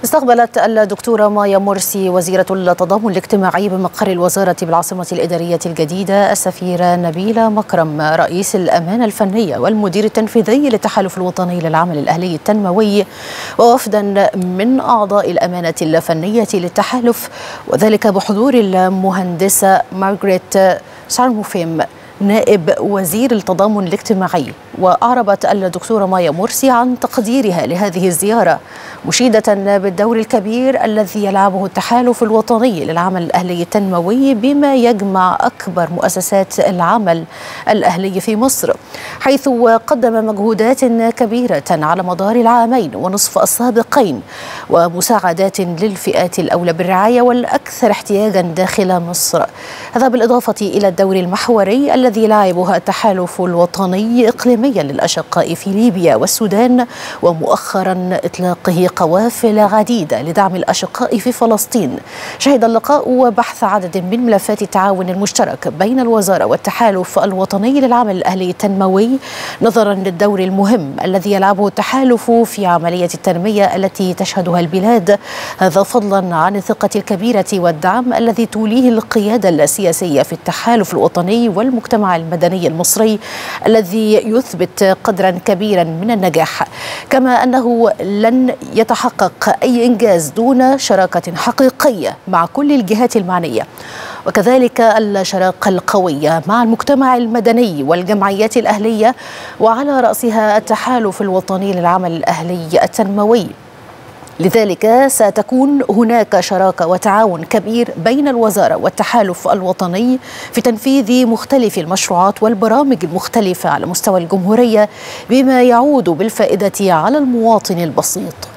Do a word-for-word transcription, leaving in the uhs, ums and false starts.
استقبلت الدكتورة مايا مرسي وزيرة التضامن الاجتماعي بمقر الوزارة بالعاصمة الإدارية الجديدة السفيرة نبيلة مكرم رئيس الأمانة الفنية والمدير التنفيذي للتحالف الوطني للعمل الأهلي التنموي ووفدا من أعضاء الأمانة الفنية للتحالف، وذلك بحضور المهندسة مارغريت سارموفيم نائب وزير التضامن الاجتماعي. وأعربت الدكتورة مايا مرسي عن تقديرها لهذه الزيارة، مشيدة بالدور الكبير الذي يلعبه التحالف الوطني للعمل الأهلي التنموي بما يجمع أكبر مؤسسات العمل الأهلي في مصر، حيث قدم مجهودات كبيرة على مدار العامين ونصف السابقين ومساعدات للفئات الأولى بالرعاية والأكثر احتياجا داخل مصر. هذا بالإضافة إلى الدور المحوري الذي لعبه التحالف الوطني إقليميا للأشقاء في ليبيا والسودان، ومؤخرا إطلاقه قوافل عديدة لدعم الأشقاء في فلسطين. شهد اللقاء وبحث عدد من ملفات التعاون المشترك بين الوزارة والتحالف الوطني للعمل الأهلي التنموي، نظرا للدور المهم الذي يلعبه التحالف في عملية التنمية التي تشهدها البلاد، هذا فضلا عن الثقة الكبيرة والدعم الذي توليه القيادة السياسية في التحالف الوطني والمجتمع المدني المصري الذي يثبت قدرا كبيرا من النجاح، كما أنه لن يتحقق أي إنجاز دون شراكة حقيقية مع كل الجهات المعنية، وكذلك الشراكة القوية مع المجتمع المدني والجمعيات الأهلية، وعلى رأسها التحالف الوطني للعمل الأهلي التنموي. لذلك ستكون هناك شراكة وتعاون كبير بين الوزارة والتحالف الوطني في تنفيذ مختلف المشروعات والبرامج المختلفة على مستوى الجمهورية، بما يعود بالفائدة على المواطن البسيط.